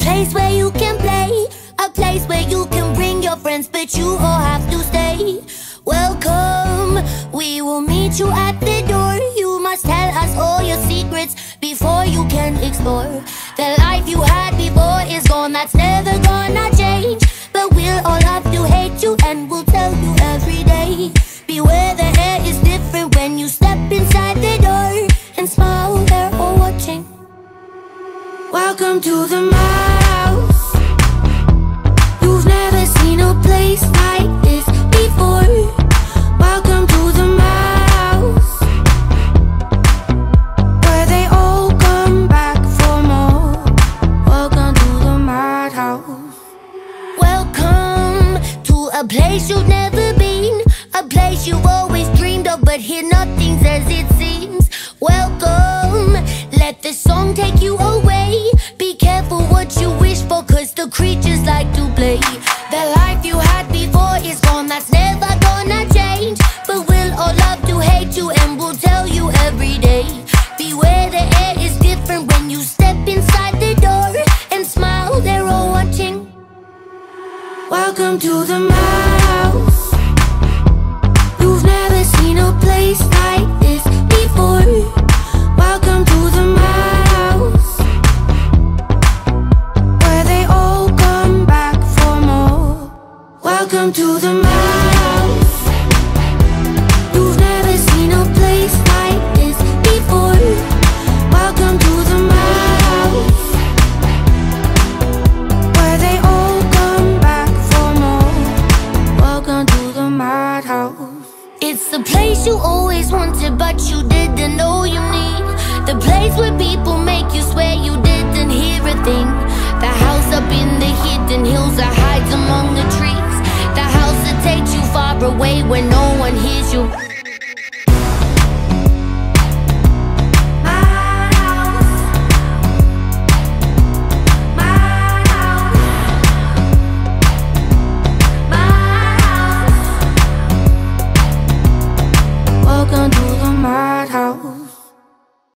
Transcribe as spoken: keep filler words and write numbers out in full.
place where you can play, a place where you can bring your friends, but you all have to stay. Welcome, we will meet you at the door. You must tell us all your secrets before you can explore. The life you had before is gone, that's never gonna change. But we'll all have to hate you, and we'll tell you every day. Beware, the air is different when you step inside the door. And smile, they're all watching. Welcome to the mouse. You've never seen a place like this before. Welcome to the mouse, where they all come back for more. Welcome to the madhouse. Welcome to a place you've never been, a place you've always dreamed of, but here nothing's as it seems. Welcome, let the song take you away. Be careful what you wish for, cause the creatures like to play. The life you had before is gone, that's never gonna change. But we'll all love to hate you, and we'll tell you every day. Beware, the air is different when you step inside the door. And smile, they're all watching. Welcome to the mouse. You've never seen a place like this before. Welcome to the mouse, where they all come back for more. Welcome to the mouse. You've never seen a place like this before. Welcome to the mouse, where they all come back for more. Welcome to the madhouse. It's the place you always wanted, but you didn't know you need. The place where people make you swear you didn't hear a thing. The house up in the hidden hills that hides among the trees. The house that takes you far away where no one hears you.